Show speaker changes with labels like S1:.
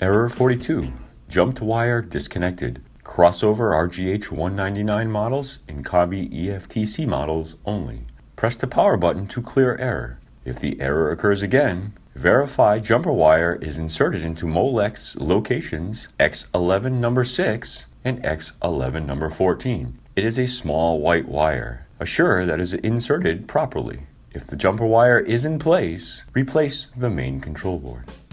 S1: Error 42. Jumped wire disconnected. Crossover RGH199 models and COMBI EFTC models only. Press the power button to clear error. If the error occurs again, verify jumper wire is inserted into molex locations X11 number 6 and X11 number 14. It is a small white wire. Assure that it is inserted properly. If the jumper wire is in place, replace the main control board.